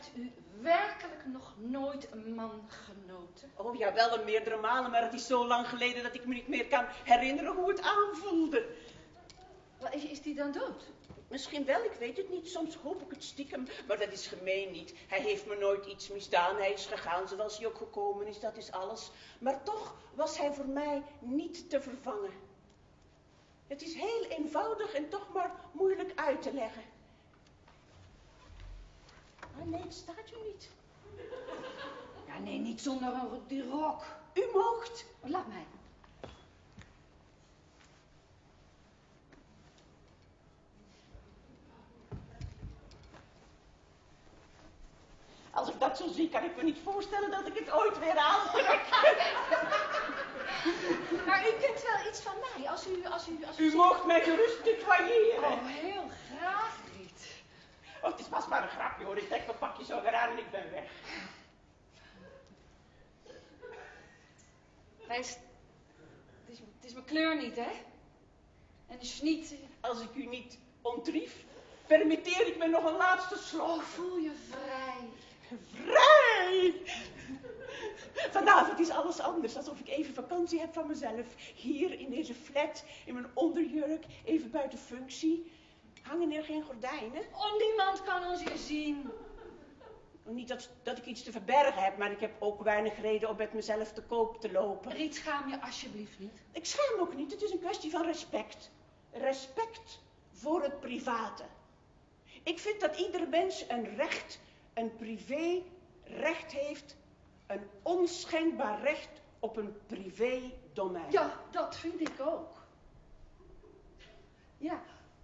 Hebt u werkelijk nog nooit een man genoten? Oh ja, wel een meerdere malen, maar het is zo lang geleden dat ik me niet meer kan herinneren hoe het aanvoelde. Is die dan dood? Misschien wel, ik weet het niet. Soms hoop ik het stiekem, maar dat is gemeen niet. Hij heeft me nooit iets misdaan. Hij is gegaan zoals hij ook gekomen is, dat is alles. Maar toch was hij voor mij niet te vervangen. Het is heel eenvoudig en toch maar moeilijk uit te leggen. Ah nee, het staat u niet. Ja, nee, niet zonder die rok. U moogt. Laat mij. Als ik dat zo zie, kan ik me niet voorstellen dat ik het ooit weer aantrek. Maar u kent wel iets van mij, als u U moogt mij gerust tutoyeren. Oh, heel graag, Riet. Oh, het was maar een grapje hoor. Ik trek mijn pakje zo weer aan en ik ben weg. Het is mijn kleur niet, hè? En is niet... Als ik u niet ontrief, permitteer ik me nog een laatste slok. Oh, voel je vrij. Vrij! Vanavond is alles anders, alsof ik even vakantie heb van mezelf. Hier in deze flat, in mijn onderjurk, even buiten functie. Hangen er geen gordijnen? Oh, niemand kan ons hier zien. Niet dat ik iets te verbergen heb, maar ik heb ook weinig reden om met mezelf te koop te lopen. Riet, schaam je alsjeblieft niet. Ik schaam ook niet, het is een kwestie van respect. Respect voor het private. Ik vind dat iedere mens een recht, een privé-recht heeft, een onschendbaar recht op een privé-domein. Ja, dat vind ik ook. Ja,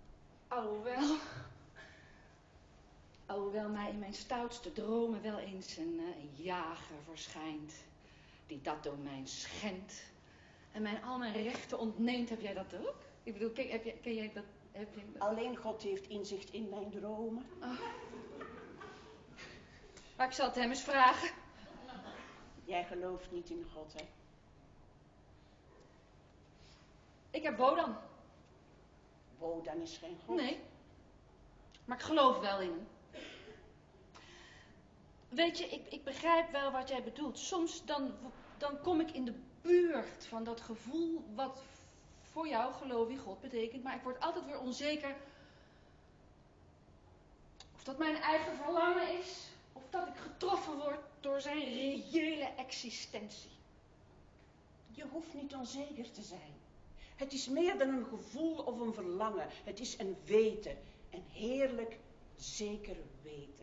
alhoewel mij in mijn stoutste dromen wel eens een jager verschijnt, die dat domein schendt en mij al mijn rechten ontneemt. Heb jij dat ook? Ik bedoel, ken jij dat? Alleen God heeft inzicht in mijn dromen. Oh. Maar ik zal het hem eens vragen. Jij gelooft niet in God, hè? Ik heb Wodan. Wodan is geen God. Nee. Maar ik geloof wel in hem. Weet je, ik begrijp wel wat jij bedoelt. Soms dan kom ik in de buurt van dat gevoel wat voor jou geloof in God betekent. Maar ik word altijd weer onzeker of dat mijn eigen verlangen is. Of dat ik getroffen word door zijn reële existentie. Je hoeft niet onzeker te zijn. Het is meer dan een gevoel of een verlangen. Het is een weten. Een heerlijk, zeker weten.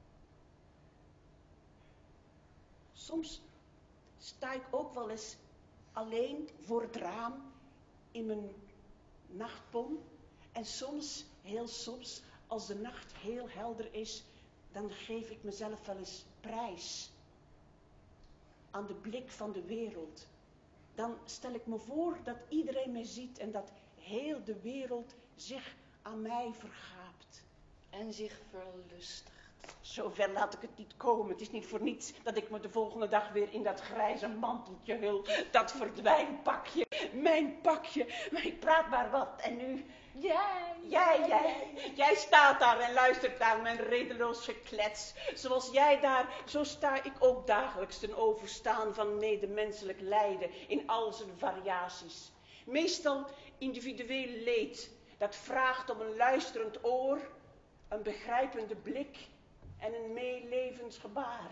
Soms sta ik ook wel eens alleen voor het raam in mijn nachtpon. En soms, heel soms, als de nacht heel helder is, dan geef ik mezelf wel eens prijs aan de blik van de wereld. Dan stel ik me voor dat iedereen mij ziet en dat heel de wereld zich aan mij vergaapt. En zich verlustigt. Zover laat ik het niet komen. Het is niet voor niets dat ik me de volgende dag weer in dat grijze manteltje hul. Dat verdwijnpakje, mijn pakje. Maar ik praat maar wat en nu... Jij staat daar en luistert naar mijn redeloos geklets. Zoals jij daar, zo sta ik ook dagelijks ten overstaan van medemenselijk lijden in al zijn variaties. Meestal individueel leed, dat vraagt om een luisterend oor, een begrijpende blik en een meelevend gebaar.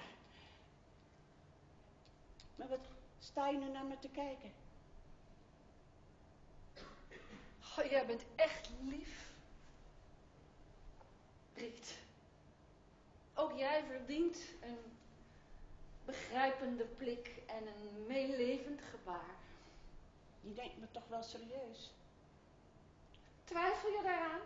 Maar wat sta je nu naar me te kijken? Oh, jij bent echt lief. Riet. Ook jij verdient een begrijpende blik en een meelevend gebaar. Je denkt me toch wel serieus? Twijfel je daaraan?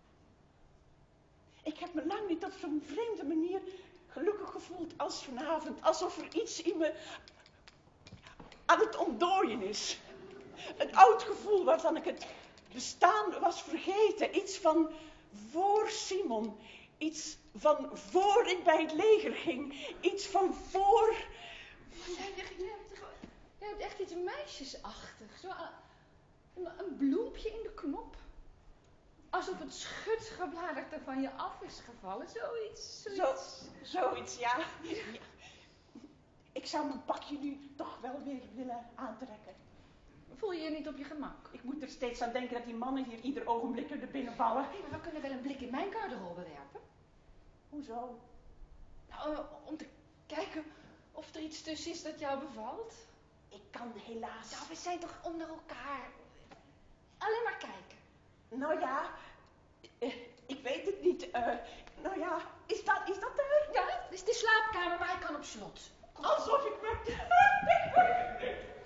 Ik heb me lang niet op zo'n vreemde manier gelukkig gevoeld als vanavond. Alsof er iets in me aan het ontdooien is. Een oud gevoel waarvan ik het bestaan was vergeten. Iets van voor Simon. Iets van voor ik bij het leger ging. Iets van voor... Jij hebt echt iets meisjesachtigs. Zo een bloempje in de knop. Als alsof het schutsgebladerte van je af is gevallen. Zoiets. Zoiets, ja. Ik zou mijn pakje nu toch wel weer willen aantrekken. Voel je je niet op je gemak? Ik moet er steeds aan denken dat die mannen hier ieder ogenblik er binnen vallen. Maar we kunnen wel een blik in mijn garderobe werpen. Hoezo? Nou, om te kijken of er iets tussen is dat jou bevalt. Ik kan helaas... Nou, we zijn toch onder elkaar. Alleen maar kijken. Nou ja, ik weet het niet. Nou ja, is dat er? Ja, dit is de slaapkamer, maar hij kan op slot. Alsof ik me...